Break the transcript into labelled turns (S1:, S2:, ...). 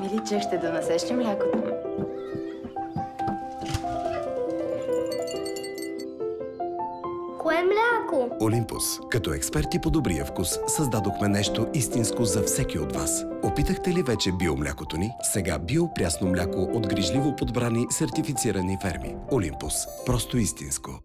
S1: Миличък, ще донесеш ли млякото?
S2: Кое мляко?
S3: Олимпус. Като експерти по добрия вкус, създадохме нещо истинско за всеки от вас. Опитахте ли вече биомлякото ни? Сега биопрясно мляко от грижливо подбрани сертифицирани ферми. Олимпус. Просто истинско.